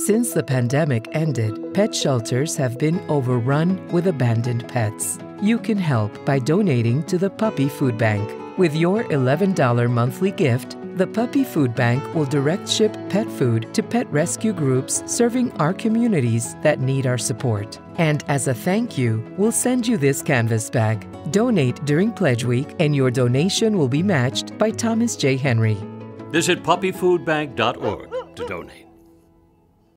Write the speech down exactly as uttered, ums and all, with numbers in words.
Since the pandemic ended, pet shelters have been overrun with abandoned pets. You can help by donating to the Puppy Food Bank. With your eleven dollar monthly gift, the Puppy Food Bank will direct ship pet food to pet rescue groups serving our communities that need our support. And as a thank you, we'll send you this canvas bag. Donate during Pledge Week and your donation will be matched by Thomas J. Henry. Visit puppy food bank dot org to donate.